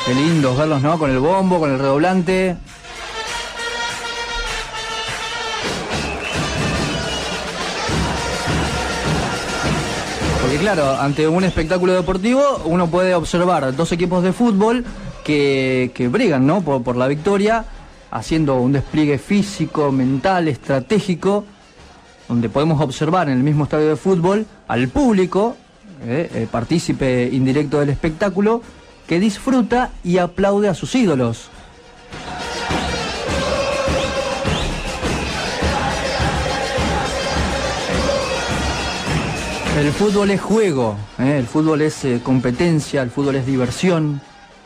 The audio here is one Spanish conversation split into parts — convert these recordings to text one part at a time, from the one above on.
Qué lindos verlos, ¿no? Con el bombo, con el redoblante. Porque claro, ante un espectáculo deportivo uno puede observar dos equipos de fútbol que brigan, ¿no? por la victoria, haciendo un despliegue físico, mental, estratégico, donde podemos observar en el mismo estadio de fútbol al público, partícipe indirecto del espectáculo, que disfruta y aplaude a sus ídolos. El fútbol es juego, el fútbol es competencia, el fútbol es diversión.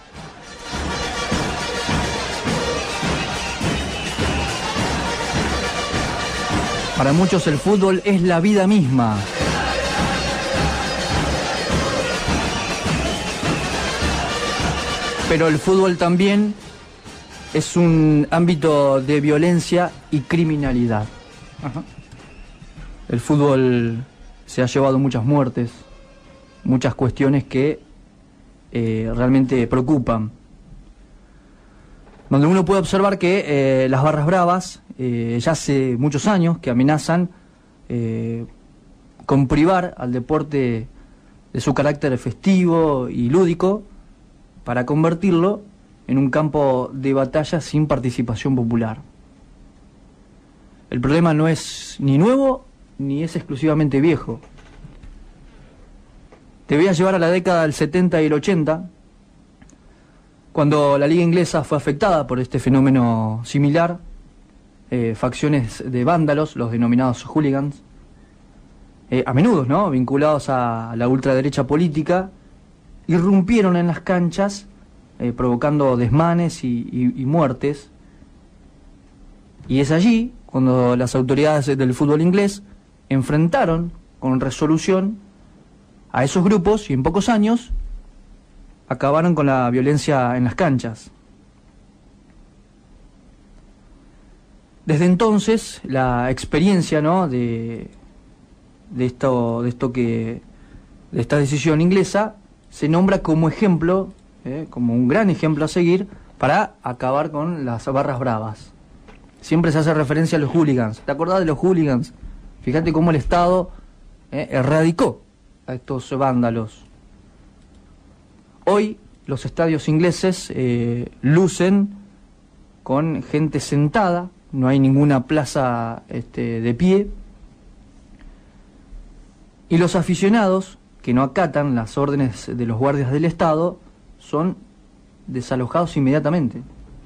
Para muchos el fútbol es la vida misma. Pero el fútbol también es un ámbito de violencia y criminalidad. Ajá. El fútbol se ha llevado muchas muertes, muchas cuestiones que realmente preocupan. Donde uno puede observar que las barras bravas ya hace muchos años que amenazan con privar al deporte de su carácter festivo y lúdico para convertirlo en un campo de batalla sin participación popular. El problema no es ni nuevo ni es exclusivamente viejo. Te voy a llevar a la década del 70 y el 80, cuando la liga inglesa fue afectada por este fenómeno similar. Facciones de vándalos, los denominados hooligans, a menudo, ¿no?, vinculados a la ultraderecha política, irrumpieron en las canchas, provocando desmanes y muertes. Y es allí cuando las autoridades del fútbol inglés enfrentaron con resolución a esos grupos y en pocos años acabaron con la violencia en las canchas. Desde entonces, la experiencia, ¿no?, de esta decisión inglesa se nombra como ejemplo, como un gran ejemplo a seguir para acabar con las barras bravas. Siempre se hace referencia a los hooligans. ¿Te acordás de los hooligans? Fíjate cómo el Estado erradicó a estos vándalos. Hoy los estadios ingleses lucen con gente sentada. No hay ninguna plaza de pie. Y los aficionados que no acatan las órdenes de los guardias del Estado son desalojados inmediatamente.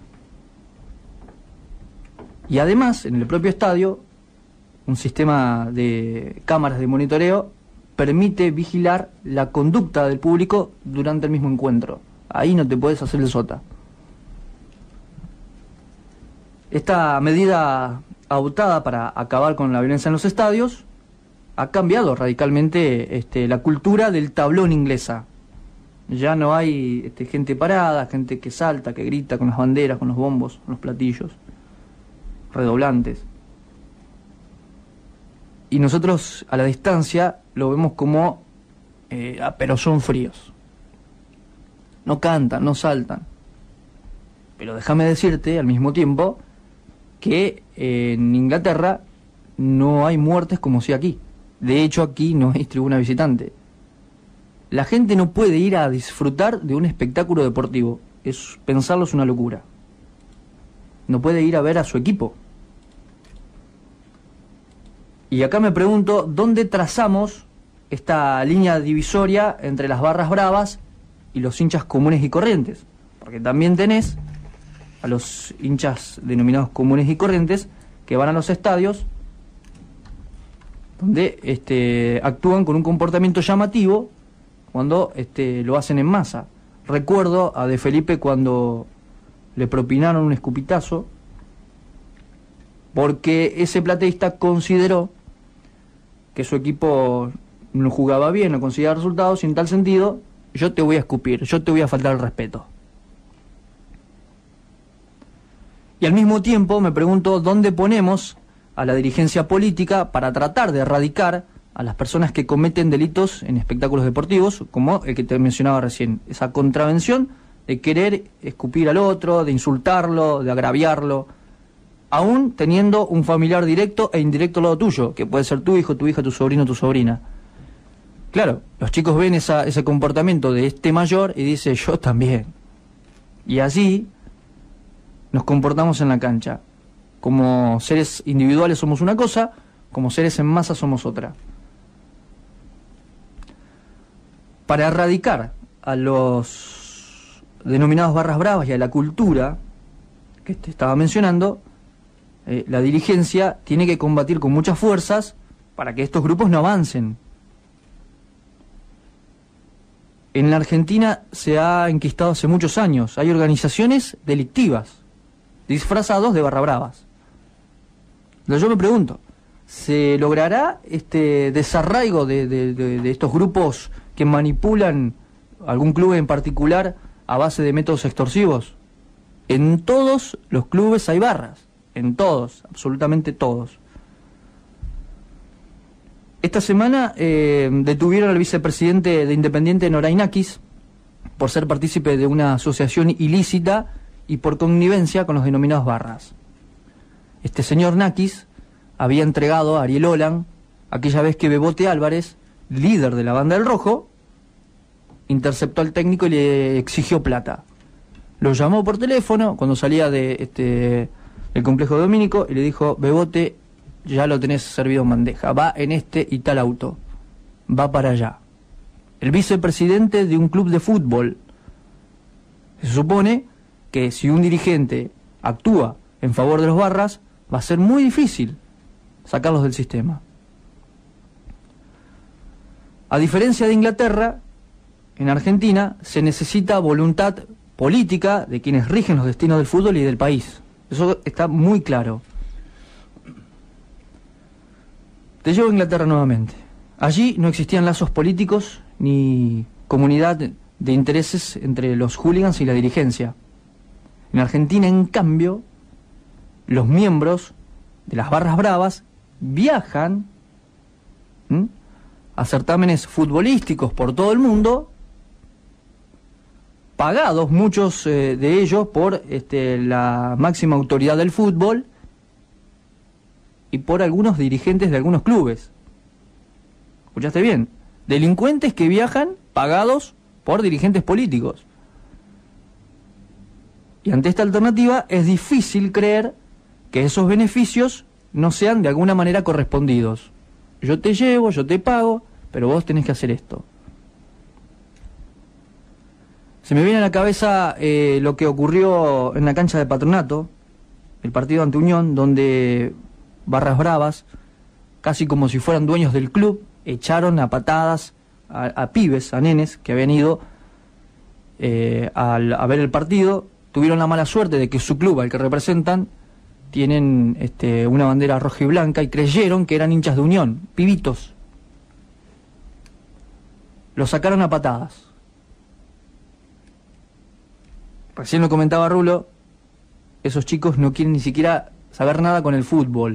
Y además, en el propio estadio, un sistema de cámaras de monitoreo permite vigilar la conducta del público durante el mismo encuentro. Ahí no te puedes hacer el sota. Esta medida adoptada para acabar con la violencia en los estadios ha cambiado radicalmente la cultura del tablón inglesa. Ya no hay gente parada, gente que salta, que grita con las banderas, con los bombos, con los platillos, redoblantes. Y nosotros a la distancia lo vemos como, pero son fríos. No cantan, no saltan. Pero déjame decirte al mismo tiempo que en Inglaterra no hay muertes como si aquí. De hecho, aquí no hay tribuna visitante. La gente no puede ir a disfrutar de un espectáculo deportivo. Pensarlo es una locura. No puede ir a ver a su equipo. Y acá me pregunto, ¿dónde trazamos esta línea divisoria entre las barras bravas y los hinchas comunes y corrientes? Porque también tenés a los hinchas denominados comunes y corrientes que van a los estadios donde actúan con un comportamiento llamativo cuando lo hacen en masa. Recuerdo a De Felipe cuando le propinaron un escupitazo porque ese plateísta consideró que su equipo no jugaba bien, no conseguía resultados, y en tal sentido, yo te voy a escupir, yo te voy a faltar el respeto. Y al mismo tiempo me pregunto dónde ponemos a la dirigencia política para tratar de erradicar a las personas que cometen delitos en espectáculos deportivos, como el que te mencionaba recién, esa contravención de querer escupir al otro, de insultarlo, de agraviarlo, aún teniendo un familiar directo e indirecto al lado tuyo, que puede ser tu hijo, tu hija, tu sobrino, tu sobrina. Claro, los chicos ven ese comportamiento de este mayor y dicen, yo también. Y así nos comportamos en la cancha. Como seres individuales somos una cosa, como seres en masa somos otra. Para erradicar a los denominados barras bravas y a la cultura que te estaba mencionando, la dirigencia tiene que combatir con muchas fuerzas para que estos grupos no avancen. En la Argentina se ha enquistado hace muchos años. Hay organizaciones delictivas, disfrazados de barra bravas. Yo me pregunto, ¿se logrará este desarraigo de estos grupos que manipulan algún club en particular a base de métodos extorsivos? En todos los clubes hay barras, en todos, absolutamente todos. Esta semana detuvieron al vicepresidente de Independiente, Noray Nakis, por ser partícipe de una asociación ilícita y por connivencia con los denominados barras. Este señor Nakis había entregado a Ariel Olan aquella vez que Bebote Álvarez, líder de la banda del Rojo, interceptó al técnico y le exigió plata. Lo llamó por teléfono cuando salía del complejo domínico y le dijo, Bebote, ya lo tenés servido en bandeja, va en este y tal auto, va para allá. El vicepresidente de un club de fútbol. Se supone que si un dirigente actúa en favor de los barras, va a ser muy difícil sacarlos del sistema. A diferencia de Inglaterra, en Argentina se necesita voluntad política de quienes rigen los destinos del fútbol y del país. Eso está muy claro. Te llevo a Inglaterra nuevamente. Allí no existían lazos políticos ni comunidad de intereses entre los hooligans y la dirigencia. En Argentina, en cambio, los miembros de las barras bravas viajan a certámenes futbolísticos por todo el mundo, pagados muchos de ellos por la máxima autoridad del fútbol y por algunos dirigentes de algunos clubes. ¿Escuchaste bien? Delincuentes que viajan pagados por dirigentes políticos. Y ante esta alternativa es difícil creer que esos beneficios no sean de alguna manera correspondidos. Yo te llevo, yo te pago, pero vos tenés que hacer esto. Se me viene a la cabeza lo que ocurrió en la cancha de Patronato, el partido ante Unión, donde barras bravas, casi como si fueran dueños del club, echaron a patadas a pibes, a nenes que habían ido a ver el partido. Tuvieron la mala suerte de que su club, al que representan, tienen una bandera roja y blanca y creyeron que eran hinchas de Unión, pibitos. Los sacaron a patadas. Recién lo comentaba Rulo, esos chicos no quieren ni siquiera saber nada con el fútbol.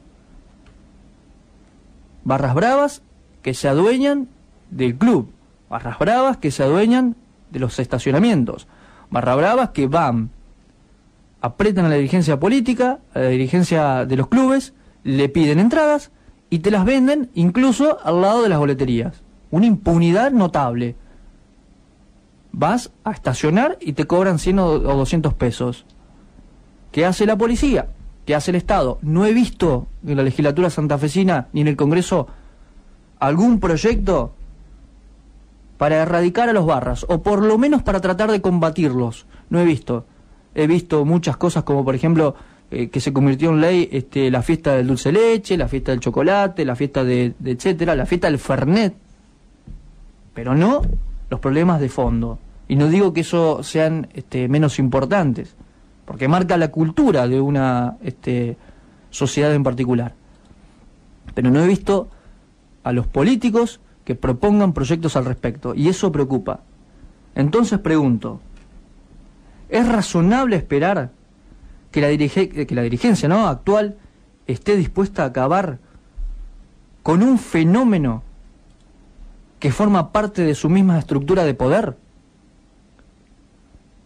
Barras bravas que se adueñan del club, barras bravas que se adueñan de los estacionamientos, barras bravas que van, apretan a la dirigencia política, a la dirigencia de los clubes, le piden entradas y te las venden incluso al lado de las boleterías. Una impunidad notable. Vas a estacionar y te cobran 100 o 200 pesos. ¿Qué hace la policía? ¿Qué hace el Estado? No he visto en la legislatura santafesina ni en el Congreso algún proyecto para erradicar a los barras, o por lo menos para tratar de combatirlos. No he visto. He visto muchas cosas como, por ejemplo, que se convirtió en ley la fiesta del dulce leche, la fiesta del chocolate, la fiesta de etcétera, la fiesta del Fernet, pero no los problemas de fondo. Y no digo que eso sean menos importantes, porque marca la cultura de una sociedad en particular. Pero no he visto a los políticos que propongan proyectos al respecto, y eso preocupa. Entonces pregunto, ¿es razonable esperar que la dirigencia actual esté dispuesta a acabar con un fenómeno que forma parte de su misma estructura de poder?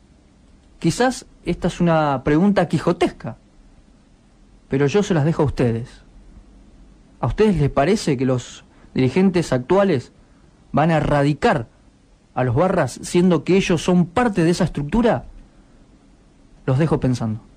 Quizás esta es una pregunta quijotesca, pero yo se las dejo a ustedes. ¿A ustedes les parece que los dirigentes actuales van a erradicar a los barras siendo que ellos son parte de esa estructura? Los dejo pensando.